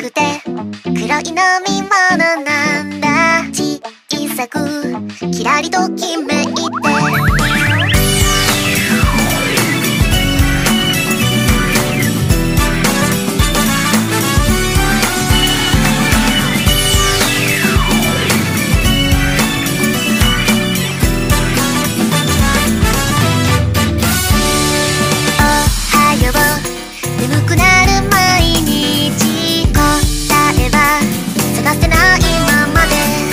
くて黒い飲み物なんだ。小さくキラリときめいて眠くなる毎日答えは探せないままで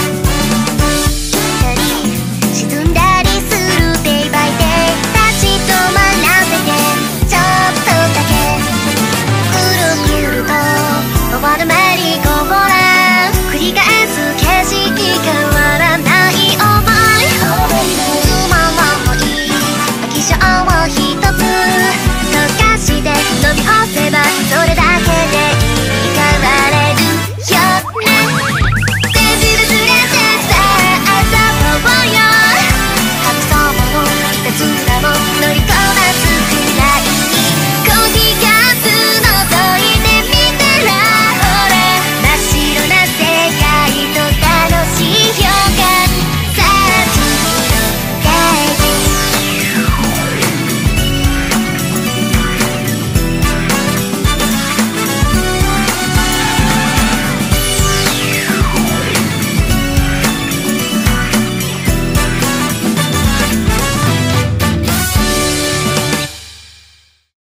来たり沈んだりする Day by Day 立ち止まらせてちょっとだけくるくると回るメリーゴーラン繰り返す景色変わらない想いつまらない液晶を一つ溶かして飲み干せばそれだけで生き変われるよね。全部忘れてさあ遊ぼうよ。神様のいたずらも乗り越え